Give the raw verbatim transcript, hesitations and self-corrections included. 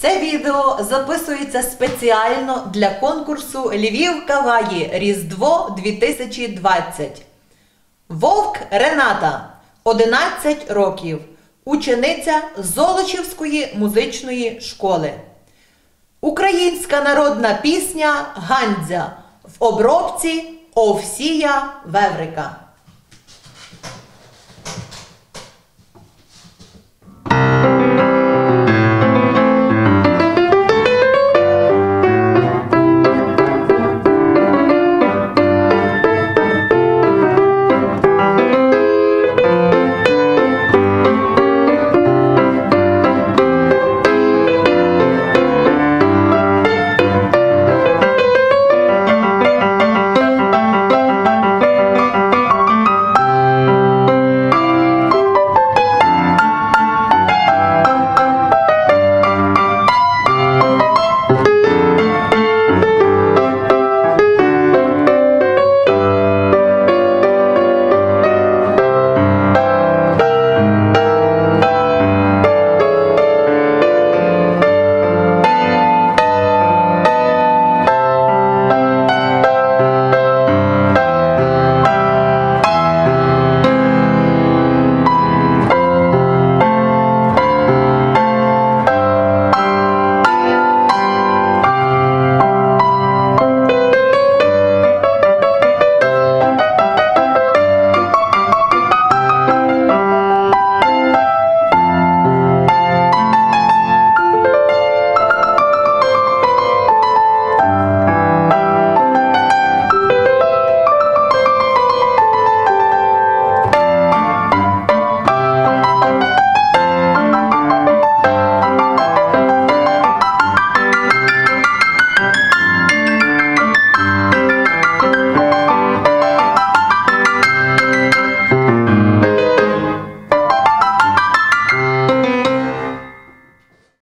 Це відео записується спеціально для конкурсу «Львів Каває. Різдво дві тисячі двадцять». Вовк Рената, одинадцять років, учениця Золочівської музичної школи. Українська народна пісня «Гандзя» в обробці Овсія Веврика.